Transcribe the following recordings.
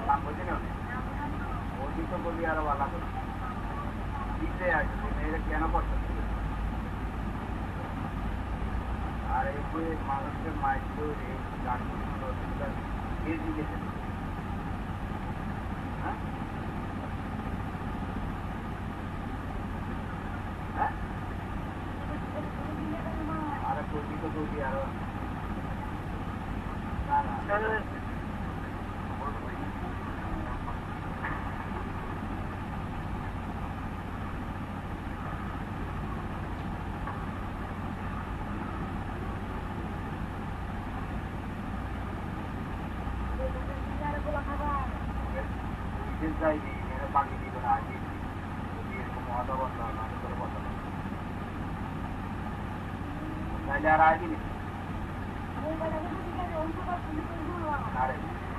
নাম বলছি না ওই তো বলি আরো ভালো করে দিতে আসছে মেয়েরা কেন পছন্দ আর এই বই মানুষের মাইক্রো এই গানগুলো কে জিজ্ঞেস হ্যাঁ হ্যাঁ আরে কবি তো কবি আরো না না যাইনি এরা পানি দিব না আগে এরকম আধা বন্ধ না করে বন্ধ তাহলে আর আগে নি আরে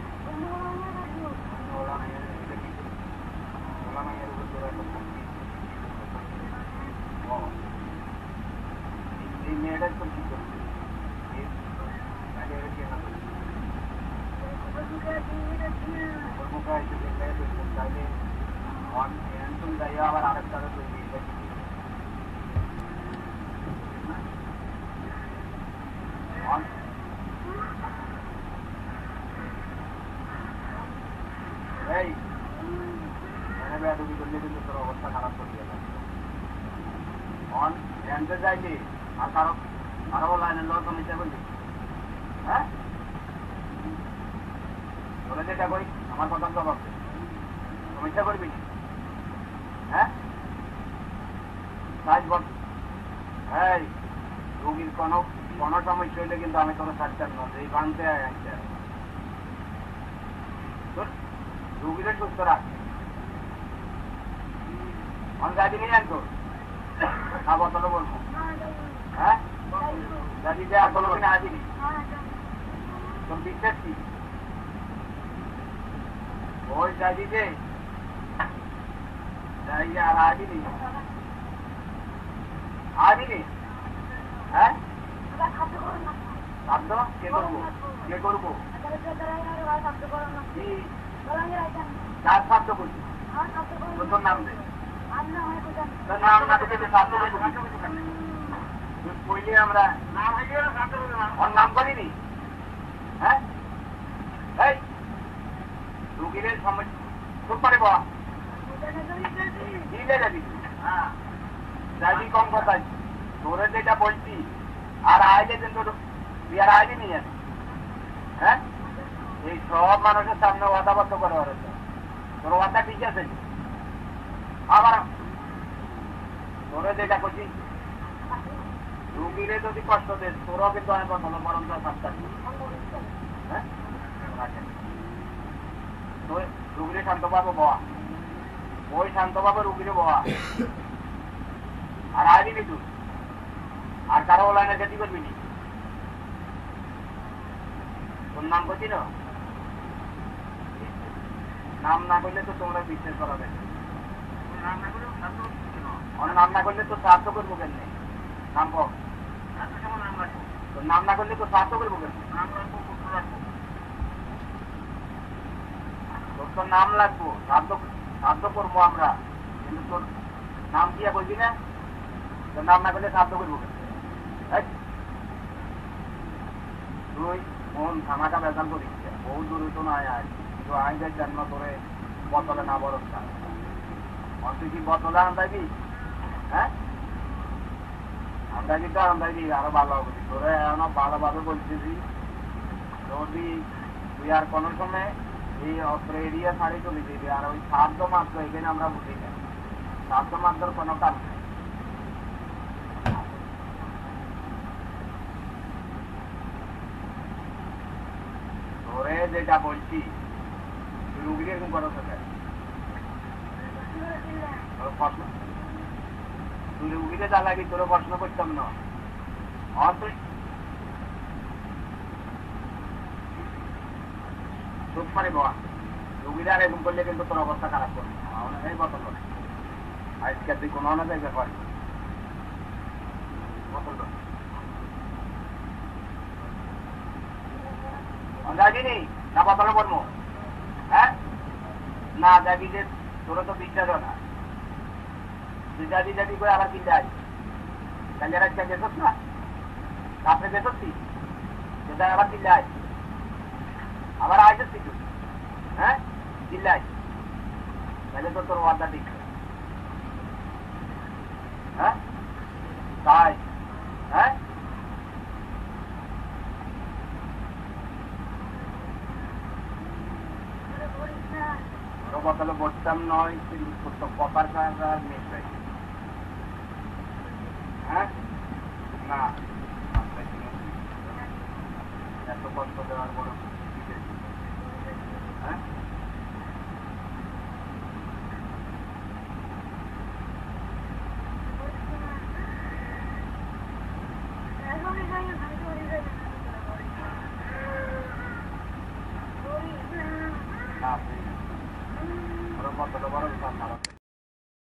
এই মেয়েটা তো কি করছে আবার আরেকটা তৈরি এই বেদবি করলে কিন্তু তোর অবস্থা খারাপ করে গেল অন জানতে চাইছি আর কারো আরো লাইনের লোক সমস্যা করবি হ্যাঁ তোরা যেটা করি আমার কথা তো ভাবছে সমস্যা করবি হ্যাঁ কাজ বল এই রোগীর কোনো সমস্যা হইলে কিন্তু আমি তোর ছাড়তাম না এই বানতে আনতে রোগীদের সুস্থ রাখ গাড়ি নিয়ে আনতো না বতলে বলবো হ্যাঁ গাড়ি যে আর বলবো না আসিনি তোর বিশ্বাস কি ওই গাড়িতে যাই আর আসিনি হ্যাঁ শব্দ কে করবো কার শব্দ করছি তোর নাম দে তোর নাম না দেখে শব্দ কইলে আমরা ওর নাম করিনি হ্যাঁ এই রুগীদের সমস্যা খুব পারে বাবা দিলে যাবি হ্যাঁ যাবি কম কথা তোরে যেটা বলছি আর আইলে কিন্তু তুই আর আইলি নিয়ে হ্যাঁ এই সব মানুষের সামনে ওয়াদাবদ্ধ করে হচ্ছে তোর ওয়াদা ঠিক আছে আবার তোরে যেটা করছি রুগীরে যদি কষ্ট দে তোরও কিন্তু আমি বসানো বরং সাতটা হ্যাঁ রুগীরে শান্ত পাবো বয়া ওই শান্ত পাবো রুগীরে বয়া আর আইবি তুই আর কারো লাইনে যেতে করবি নি তোর নাম করছি না নাম না করলে তো তোমরা বিশ্বাস করাবে নাম না করলে তো সাহায্য করবো কেন নাম কর তোর নাম না করলে তো সাহায্য করবো কেন তোর তো নাম লাগবো সাহায্য করবো আমরা কিন্তু তোর নাম দিয়া বলবি না তোর নাম না করলে সাহায্য করবো কেন তুই কোন থানাটা বেতন করিস বহু দূরে তো নয় আয় কিন্তু আইনের জন্ম করে বোতলে না বরফটা তুই কি বোতলে আন্দাইবি হ্যাঁ আন্দাইবি তো আন্দাইবি আরো ভালো হবে তোরে এখনো ভালোভাবে বলতেছি যদি তুই আর কোনো সময় এই অস্ত্র এরিয়া ছাড়ি চলে দিবি আর ওই সাধ্য মাত্র এখানে আমরা বুঝি না সাধ্য মাত্র কোনো কাজ নেই তোরে যেটা বলছি তুই রুগীকে এরকম করো প্রশ্ন তুই রুগীকে যা লাগি তোরে প্রশ্ন করতাম না তুই চোখ পারে বাবা রুগীরা আর এরকম করলে কিন্তু তোর অবস্থা খারাপ করবে এই বোতল করে আজকে তুই কোনো না যাই ব্যাপার বোতল যাইনি না বোতলে করবো হ্যাঁ না যাবি যে তোর তো বিশ্বাস না তুই যাবি যাবি করে আবার কিনতে আসবি তাহলে রাখতে গেছস না রাত্রে গেছস তুই সেটা আবার কিনতে আসবি আবার আসছিস তুই হ্যাঁ কিনতে আসবি তাহলে তো তোর ওয়াদা ঠিক হ্যাঁ তাই হ্যাঁ বদলে বসতাম নয় কিন্তু কপার মিশবে হ্যাঁ না এত কষ্ট দেওয়ার বড় হ্যাঁ না বদলে বড়